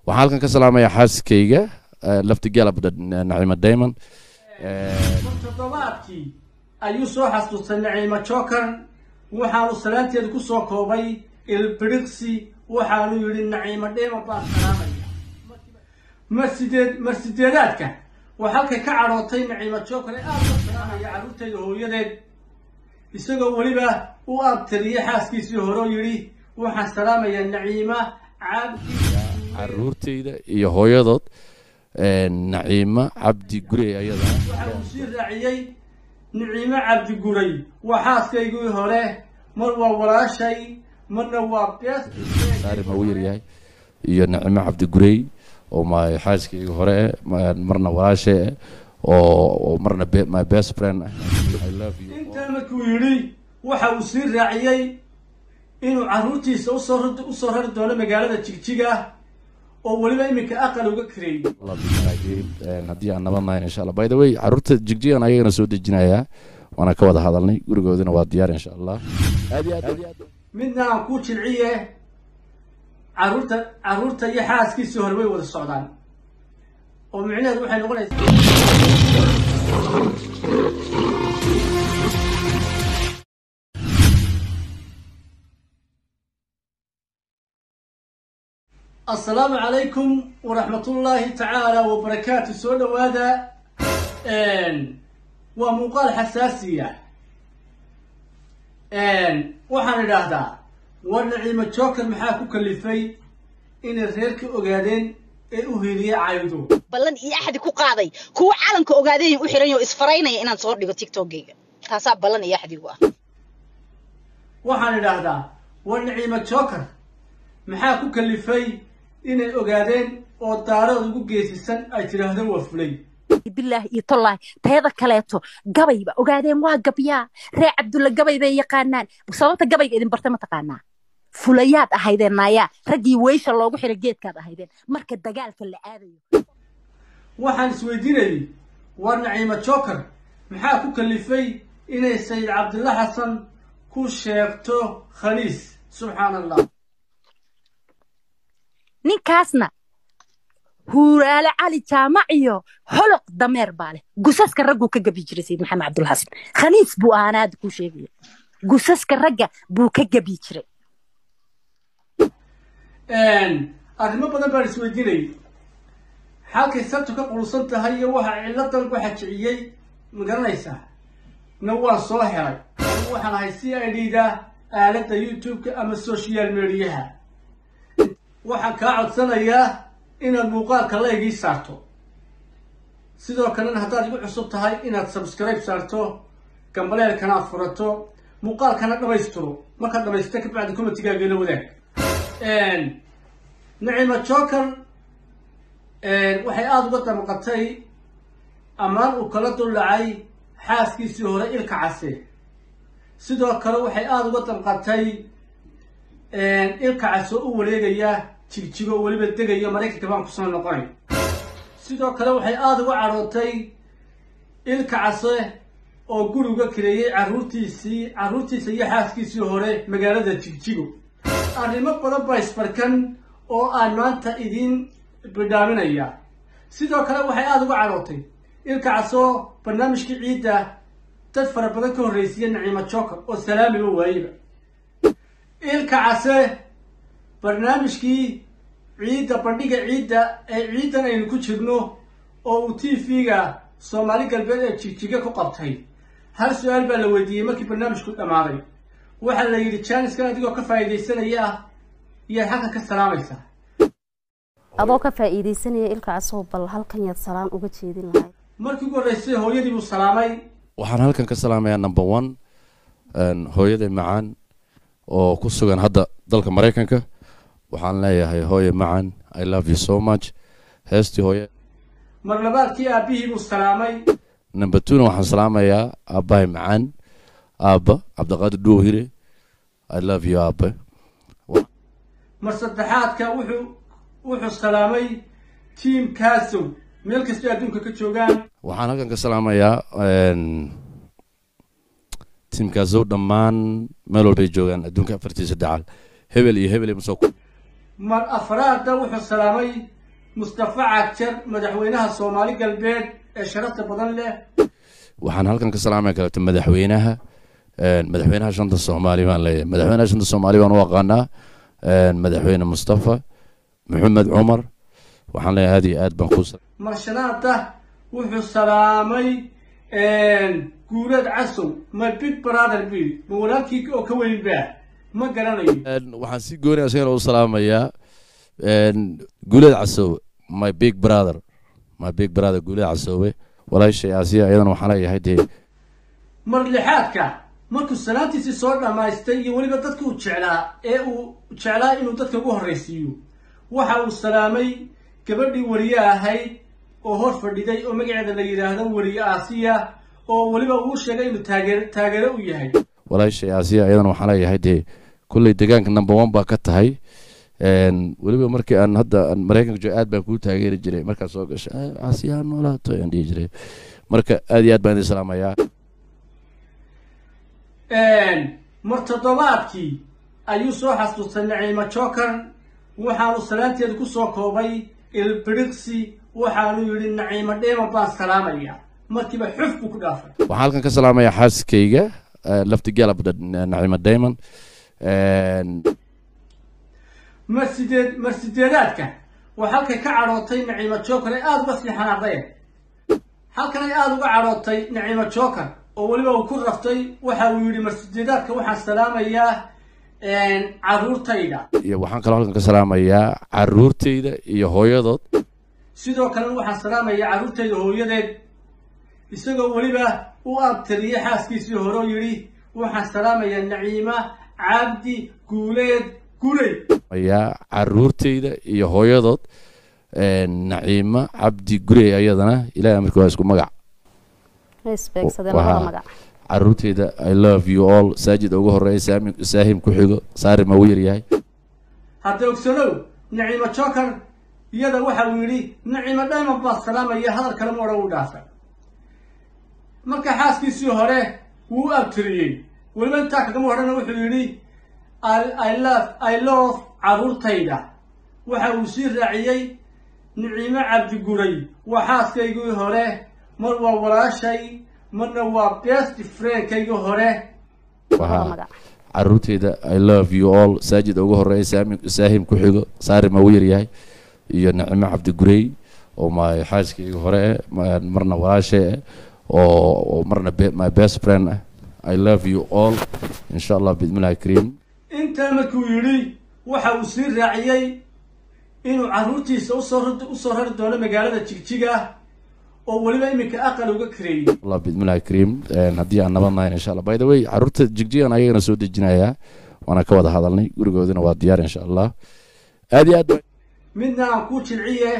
waxaan halkan ka salaamayaa xaaskayga laftigeela Naciima Diamond toddobaadkii ayuu soo xasuustay Naciima Joker waxaanu salaanteeda ku soo koobay ilbiriqsi waxaanu yiri Naciima Diamond baa salaamaya marsideedadka waxa ka carootay Naciima Joker aad u salaamaya caruurteeda hooyadeed isagoo waliba u abtiriyay xaaskiisii hore yiri waxaan salaamaya Naciima caruurteeda iyo hooyadood Naciima Cabdi Gurey ayada waxa uu sii raaciyay Naciima Cabdi Gurey waxaaskaygii hore mar waa walaashay marna waa bees ma wiir yahay iyo Naciima Cabdi Gurey oo ma xaaskaygii hore marna walaashay oo marna my best friend I love you inta markuu yiri waxa uu sii raaciyay inuu caruurtiisa u soo rari doono magaalada Jigjiga oo waliba iminka aqal uga kareeyay haddii aan nabadnahay insha Allah by the way caruurta Jigjiga ayagana soo dejinaya waana ka wada hadalnay gurigoodina waa diyaar insha Allah aad midna aan ku jilciye caruurta iyo xaaskiisii hore way wada socdaan oo micnaheedu waxay noqonaysaa السلام عليكم ورحمة الله تعالى وبركاته سؤال هذا ومقال حساسية وحن هذا والنعيمة جوكر محاكو كلفي إن الريرك أقادين أهيري عايدو بلن إيه أحد كو قاضي كو عالم كو أقادين أحيرين يو إسفرين إن نصور لغو تيك توك جيجا تاساب بلن إيه أحد يوا وحن هذا والنعيمة جوكر محاكو كلفي inay ogaadeen oo daarada ugu geesisan ay tiraahdeen waa fulay billahi iyo tallahi tayada kaleeto gabayba ogaadeen waa gabyaa ree Cabdulla gabay bay yaqaanaan sababta gabayga idin bartay ma taqaanaa fulayaad ahaydeen naaya ragii weysha loogu xiray geedkaad ahaydeen marka dagaalka la aadayo waxaan isweydiinay war Naciima Joker maxaa ku kalifay inay Sayid Cabdulla Xasan ku sheegto khaliis subhanallah ninkaasna huuraale cali jaamaciyo holoq dameer baale gusaska raggu ka gabi jiray Sayid Maxamed Cabdulla Xasan khaliis buu aanaad ku sheegay gusaska ragga buu ka gabi jiray arrimo badan baan isweydiinay halkay sabtu ka qulsan tahay iyo waxa ciladan ku xajiyay magaranaysaa na waa soo helay waxaan ahay CID-da aaladda YouTube-ka ama social media waxaan ka codsanayaa inaad muuqaalka la igi saarto sidoo kalena haddaad igu cusub tahay inaad subscribe saarto gambaleelkana furato muuqaalkana dhamaystiro markaad dhamaysto ka bacdi commentigaaga la wadaag Naciima Joker waxay aad uga damqatay amaan uu kala dulacay xaaskiisii hore Ilka Case sidoo kale waxay aad uga damqatay Ilka Case oo wareegaya Jigjigo waliba degayo Mareykanka baan ku soo noqonay sidoo kale waxay aad uga carootay Ilka Case oo guriga kireeyay caruurtiisa iyo xaaskiisii hore magaalada Jigjigo arrimo badan baa isbarkan oo aan maanta idin bidaaminaya sidoo kale waxay aad uga carootay Ilka Case barnaamijkii ciida dad fara badan ka horeysay Naciima Joker oo salaami u waayay Ilka Case barnaamijkii ciida bandhiga ciida ee ciidan aynu ku jirno oo uu TV-ga Soomaali galbeed ee Jigjiga ku qabtay hal su'aal baa la weydiiyay markii barnaamijku dhamaaday waxa la yiri channel-ka adigoo ka faa'iideysanaya iyo halka ka salaamaysa adoo ka faa'iideysanaya Ilka Case bal halkan yaad salaan uga jeedin lahayd markii ugu horeysay hooyadii buu salaamay waxaan halkan ka salaamayaa number 1 hooyaday macaan oo ku sugan hadda dalka Mareykanka waxaan leeyahay hooyo macaan I love you so much heestii hooyo mar labaadkii aabihii buu salaamay number 2 waxaan salaamayaa aabbahay macaan aabba Cabdiqaadir Dhuuhire I love you aabba mar saddexaadka wuxuu salaamay team Kaasow meel kasta adduunka ka joogaan waxaan halkan ka salaamayaa team Kaasow dhammaan meel walba ay joogaan adduunka afartiisa dacal hebel iyo hebel ma soo mar afraadda wuxuu salaamay mustafa cagjar madaxweynaha soomaali galbeed ee sharafta badan leh waxaan halkan ka salaamay kaleeto madaxweynaha shanta Soomaali baan leeyahay madaxweynaha shanta Soomaali baan u aqaanaa madaxweyne Mustafa Maxamed Umar waxaan leeyahay aad iyo aad baan ku marshanaada wuxuu salaamay guuleed casow my big brother bill ma walaalkii oo ka weyn baa ma garanayo waxaan si gooni ah u salaamayaa guuleed casow my big brother guuleed casow walaashay Aasiya ayadana waxaan leeyahay mar lixaadka markuu salaantiisii soo dhamaystay iyo waliba dadka uu jeclaa inuu dadka ugu horeysiiyo waxa uu salaamay gabadhii wariye ahayd oo hor fadhiday oo magaceeda la yiraahdo wariye Aasiya oo waliba uu sheegay inuu taageero u yahay walaashay Aasiya ayadana waxaan leeyahay kulli deegaanka number 1 baa ka tahay waliba markii aan hadda Mareykanka joogo aad baan ku taageeri jiray marka soo gashay Aasiya noolaato aan dhigi jiray marka aad iyo aad baan idin salaamayaa martadoobaadkii ayuu soo xasuustay Naciima Joker waxaanu salaanteedu ku soo koobay ilbiriksi waxaanu yiri Naciima dheema baan salaamaya markiiba xuf ku dhaafay waxaan halkan ka salaamayaa xaaskayga laftigaal abda Naciima Diamond marsideedaadka waxa halkay ka carootay Naciima Joker ay aad bas xanaaqday halkan ay aad uga carootay Naciima Joker oo waliba uu ku raftay waxa uu yiri marsideedaadka waxaan salaamayaa caruurtayda iyo waxaan kale halkan ka salaamayaa caruurtayda iyo hooyadood sidoo kale waxaan salaamayaa caruurtayda hooyadeed isagoo waliba u abtiriyay xaaskiisii hore yiri waxaan salaamayaa Naciima Cabdi Guuleed ayaa caruurtayda iyo hooyadood Naciima Cabdi Gurey ayadana ilaahay markii waa isku magac caruurtayda I love you all saajid ugu horeeyay saahim ku xigo saari ma weeyar yahay hadda ogsanow Naciima Joker iyada waxa uu yiri Naciima Diamond baa salaamaya hadal kale ma oran u dhaafay marka xaaskiisii hore wuu abtiriyay waliba inta kaga horena wuxuu yiri I love caruurtayda waxa uu sii raaciyay Naciima Cabdi Gurey waxaaskaygii hore mar waa walaashay marna waa best friend-kayga hore caruurtayda I love you all saajid ugu horeeyay saahim ku xigo saari ma weeyar yahay iyo Naciima Cabdi Gurey oo ma xaaskayga hore marna walaashay oo marna my best friend I love you all inshallah bismillah kareem inta markuu yiri waxa uu sii raaciyay inuu caruurtiisa u soo rari doono magaalada Jigjiga oo waliba iminka aqal uga kareeyay Allah bismillah kareem hadii aan nabadnahay inshallah by the way caruurta Jigjiga ayagana soo dejinaya wana ka wada hadalnay gurigoodina waa diyaar inshallah aad iyo aad midna aan ku jilciye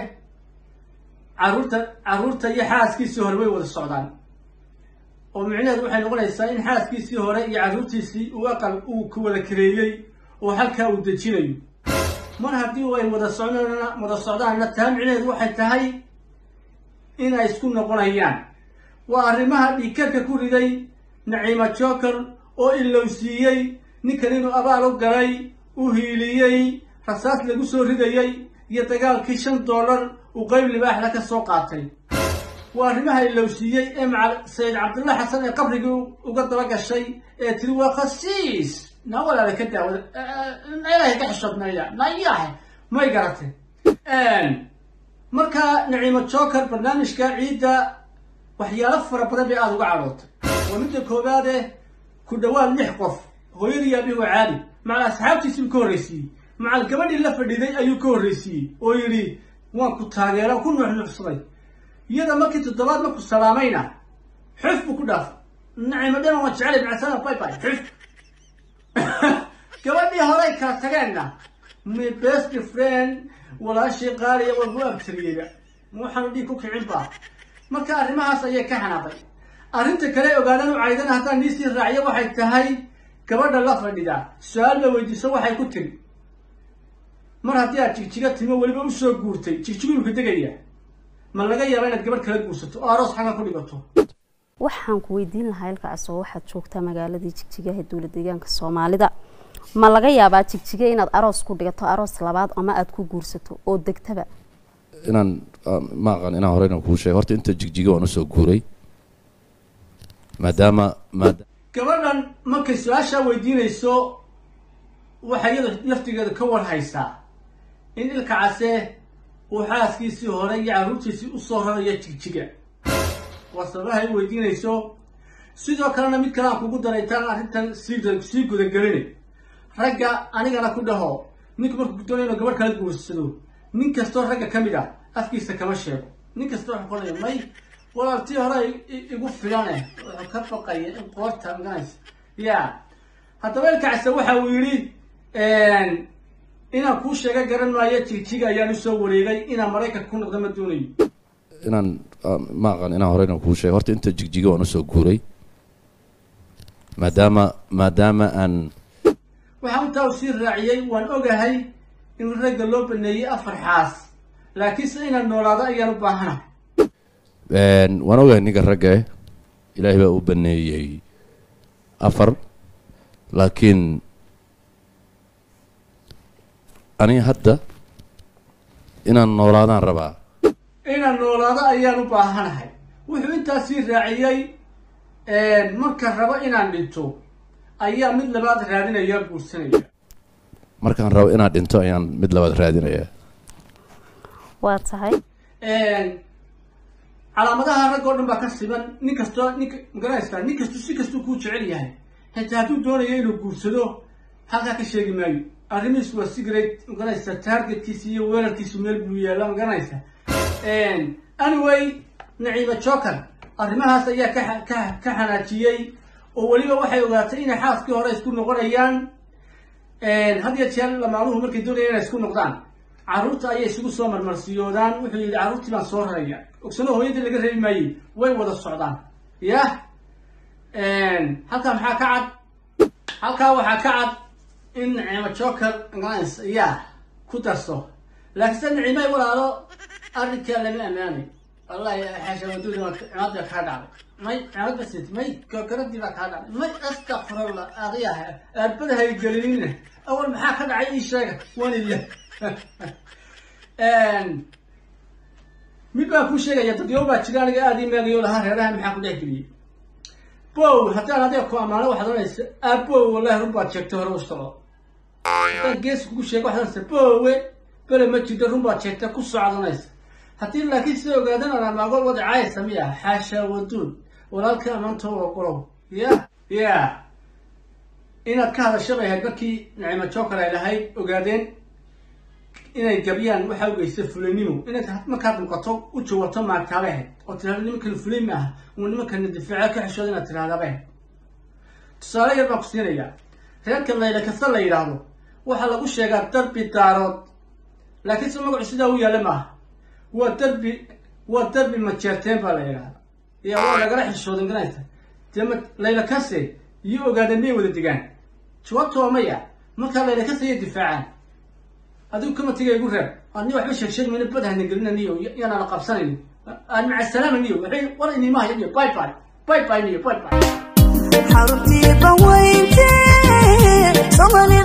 caruurta iyo xaaskiisii hore way wada socdaan oo micnaheedu waxay noqonaysaa in xaaskiisii hore iyo caruurtiisii uu aqal uu ku wada kareeyay oo halka uu dejinayo mar haddii ay wada socdaan taa micnaheedu waxay tahay in ay isku noqonayaan waa arrimaha dhiigkarka ku riday Naciima Joker oo ilowsiiyay ninkan inuu abaal u galay u hiiliyay rasaas lagu soo ridayay iyo dagaalkii $5 uu qayb libaax la ka soo qaatay waa arrimaha ilowsiiyay ee macal Sayid Cabdulla Xasan ee qabrigii uga daba gashay ee tiri waa khasiis nawala ka daawada ilaahay ka xishadnaya nayahay ma garatay marka Naciima Joker barnaamijka ciida waxyaalo fara badan bay aad uga carootay waa mid koobaad ku dhawaad 6 qof hooyadii abihi caali macal asxaabtiisii ka horeysay macal gabadhii la fadhiday ayuu ka horeysay oo yiri waan ku taageero ku nuuxnuuxsaday iyada markii toddobaad markuu salaamayna xuf ku dhaaf Naciima Diamond waa jecel bacsan bye bye xuf gabadhii hore ka tagayna my best friend walaashii qaaliya waa abtiriyay waxaan dhig ku kicin baa marka arrimahaas ayay ka xanaaqay arrinta kale ogaadaan u caydana haddaan niisii raaciyo waxay tahay gabadha la fadhida su'aal la weydiiso waxay ku tiri mar haddii aad Jigjiga timo waliba u soo guurtay Jigjigu ka degaya ma laga yaabaa inaad gabadh kala guursato oo aroos xaga ku dhigato waxaan ku weydiin lahaa ilka casoo waxaad joogtaa magaaladii Jigjiga ee dawlad deegaanka Soomaalida ma laga yaabaa Jigjiga inaad aroos ku dhigato aroos labaad ama aad ku guursato oo degtaba inaan ma aqaan inaan horeyna kuu sheego horta inta jigjiga waan usoo guuray maadaama gabadhan markay su-aashaa weydiinayso waxay iyada laftigeeda ka war haysaa in ilka case uu xaaskiisii hore iyo carruurtiisii usoo raraya jigjiga waa sababahay weydiinayso sidoo kalena mid kale aan kugu daraytaan arrintan sii gudagelinay ragga anigana ku dhaho ninku markuu doonayo inuu gabadh kala guursado nin kastoo ragga ka mid ah afkiisa kama sheego nin kastoo wuxuu qoraya may walaaltii hore igu filane wuxuu ka baqaya in qoorta maganaysa ya haddaba ilka case waxa uu yidhi inaan kuu sheega garan maayo jigjiga ayaan usoo wareegay inaan maraykanka ku noqdo ma doonayo inaan ma aqaan inaan horeyna kuu sheego horta inta jigjiga waan usoo guuray maadaama aan waxaa intaa u sii raaciyey waan ogahay in ragga loo baneeyey 4 xaas laakiinse inaan noolaado ayaan u baahanahay waan ogahay ninka ragga ilaahay baa u baneeyey 4 laakiin aniga hadda inaan noolaadaan rabaa inaan noolaado ayaan u baahanahay wuxuu intaa sii raaciyey marka rabo inaan dhinto ayaa mid labaad raadinaya guursanaya markaan rabo inaan dhinto ayaan mid labaad raadinaya waa tahay calaamadaha rag oo dhan baa ka siban nin kastoo magaranaysaa nin kastu si kastuu kuu jecel yahay xitaa hadduu doonayo inuu guursado halkaa ka sheegi maayo arrimihiisu waa secret magaranaysaa targetkiisa iyo weerarkiisu meel buu yaalla magaranaysaa anyway naciima joker arrimahaas ayaa ka xanaajiyey oo weliba waxay ogaatay inay xaaskii hore isku noqonayaan had iyo jeer lamaanuhu markay doonayaan inay isku noqdaan carruurta ayay isugu soo marmarsiyoodaan wuxuu yidhi carruurtii baan soo raraya ogsano hooyadii laga reebi maayey way wada socdaan yah halkaa maxaa ka cad halkaa waxaa ka cad in naciima joker ya ku darso laakiinse naciimay walaalo arrinkaa lama ammaanay wallahi xaasha waduuda cimaadbaa kaa dhacday may cimaad basit may gogaradii baa kaa dhacday may astakfirullah aqiyaha aarbada hay gelinina awal maxaa ka dhacay ii sheega wanillah mid baan kuu sheegaya dadyo baa jira aniga aada ii meelayo lahaa reeraha maxaa ku dhex geliyey bow haddaan adiga ku ammaano waxaad oranaysa aabow wallahi run baad sheegtay hore u soco haddaan geesi kugu sheego waxaad oranaysa bowe bele ma jirto run baad sheegtay ku socdanaysa haddii laakiin sida ogaadan aan amaagool wadacaaysa miya xaasha waduud walaalka ammaantoo ogolow ya inaad ka hadasho bay ahayd markii naciima joker ay lahayd ogaadeen inay gabyaan waxaa ogeysa fulanimo inaad markaad muuqato u jawato maagtaabay ahayd oo tirahdo nimankana fulay ma aha uu nimankana difaaca ka xishooda inaad tirahdabay ahayd tusaale yar baan ku siinayaa reerka layla kasta la yidhaahdo waxaa lagu sheegaa darbi daarood laakiin se magacu sidaa u yaalla maaha waa darbi majeerteen baa la yidhahda ya waa lagala xishooda garanaysa dee layla kase iyo ogaadeen miyay wada degaan jawaabta waa maya markaa layla kase iyo difaacaan adigu kamatiga igu reer ani waxba sheeg mayna badahna gelina niyo yaanaan qabsanayn aan maca salaama niyo waxay war inimaha niyo bye bye niyo bye bye